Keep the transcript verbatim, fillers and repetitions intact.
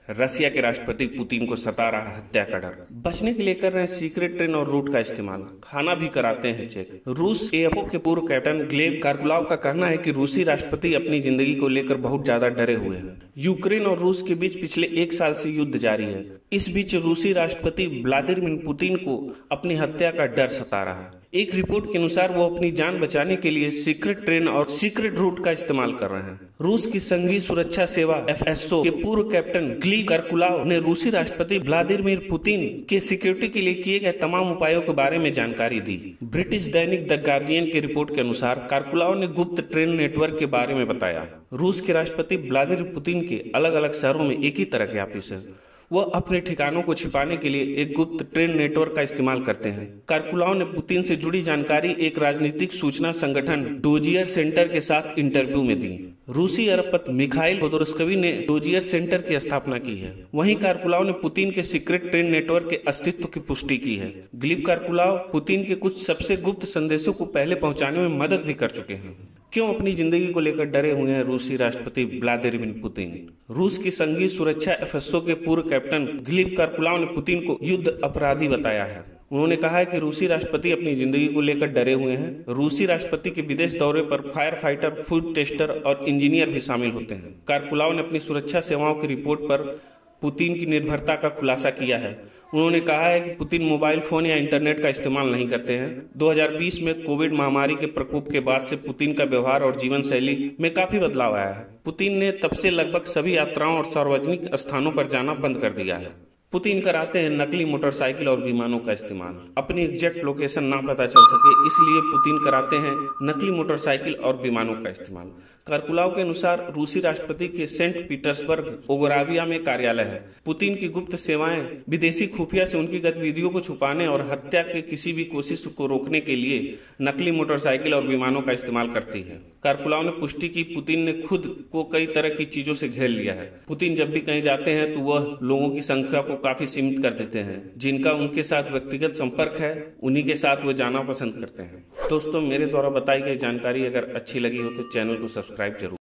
रसिया के राष्ट्रपति पुतिन को सता रहा हत्या का डर। बचने के लिए कर रहे हैं सीक्रेट ट्रेन और रूट का इस्तेमाल, खाना भी कराते हैं चेक। रूस एएफओ के पूर्व कैप्टन ग्लेब कारकुलाव का कहना है कि रूसी राष्ट्रपति अपनी जिंदगी को लेकर बहुत ज्यादा डरे हुए हैं। यूक्रेन और रूस के बीच पिछले एक साल से युद्ध जारी है। इस बीच रूसी राष्ट्रपति व्लादिमीर पुतिन को अपनी हत्या का डर सता रहा है। एक रिपोर्ट के अनुसार वो अपनी जान बचाने के लिए सीक्रेट ट्रेन और सीक्रेट रूट का इस्तेमाल कर रहे हैं। रूस की संघीय सुरक्षा सेवा एफएसओ के पूर्व कैप्टन ग्लीब कारकुलाव ने रूसी राष्ट्रपति व्लादिमीर पुतिन के सिक्योरिटी के लिए किए गए तमाम उपायों के बारे में जानकारी दी। ब्रिटिश दैनिक द गार्जियन की रिपोर्ट के अनुसार कारकुलाव ने गुप्त ट्रेन नेटवर्क के बारे में बताया। रूस के राष्ट्रपति व्लादिमीर पुतिन के अलग अलग शहरों में एक ही तरह के ऑफिस है। वह अपने ठिकानों को छिपाने के लिए एक गुप्त ट्रेन नेटवर्क का इस्तेमाल करते हैं। कारकुलाव ने पुतिन से जुड़ी जानकारी एक राजनीतिक सूचना संगठन डोजियर सेंटर के साथ इंटरव्यू में दी। रूसी अरबपति मिखाइल खोदोर्स्की ने डोजियर सेंटर की स्थापना की है। वहीं कारकुलाव ने पुतिन के सीक्रेट ट्रेन नेटवर्क के अस्तित्व की पुष्टि की है। ग्लीब कारकुलाव पुतिन के कुछ सबसे गुप्त संदेशों को पहले पहुंचाने में मदद भी कर चुके हैं। क्यों अपनी जिंदगी को लेकर डरे हुए हैं रूसी राष्ट्रपति व्लादिमीर पुतिन? रूस की संघीय सुरक्षा एफएसओ के पूर्व कैप्टन ग्लीब कारकुलाव ने पुतिन को युद्ध अपराधी बताया है। उन्होंने कहा है कि रूसी राष्ट्रपति अपनी जिंदगी को लेकर डरे हुए हैं। रूसी राष्ट्रपति के विदेश दौरे पर फायर फाइटर, फूड टेस्टर और इंजीनियर भी शामिल होते हैं। कारकुलाव ने अपनी सुरक्षा सेवाओं की रिपोर्ट पर पुतिन की निर्भरता का खुलासा किया है। उन्होंने कहा है कि पुतिन मोबाइल फोन या इंटरनेट का इस्तेमाल नहीं करते हैं। दो हज़ार बीस में कोविड महामारी के प्रकोप के बाद से पुतिन का व्यवहार और जीवन शैली में काफी बदलाव आया है। पुतिन ने तब से लगभग सभी यात्राओं और सार्वजनिक स्थानों पर जाना बंद कर दिया है। पुतिन कराते हैं नकली मोटरसाइकिल और विमानों का इस्तेमाल। अपनी एग्जैक्ट लोकेशन ना पता चल सके इसलिए पुतिन कराते हैं नकली मोटरसाइकिल और विमानों का इस्तेमाल। कारकुलाव के अनुसार रूसी राष्ट्रपति के सेंट पीटर्सबर्ग ओगराविया में कार्यालय है। पुतिन की गुप्त सेवाएं विदेशी खुफिया से उनकी गतिविधियों को छुपाने और हत्या के किसी भी कोशिश को रोकने के लिए नकली मोटरसाइकिल और विमानों का इस्तेमाल करती है। कारकुलाव ने पुष्टि की पुतिन ने खुद को कई तरह की चीजों से घेर लिया है। पुतिन जब भी कहीं जाते हैं तो वह लोगों की संख्या को काफी सीमित कर देते हैं। जिनका उनके साथ व्यक्तिगत संपर्क है उन्हीं के साथ वो जाना पसंद करते हैं। दोस्तों, मेरे द्वारा बताई गई जानकारी अगर अच्छी लगी हो तो चैनल को सब्सक्राइब जरूर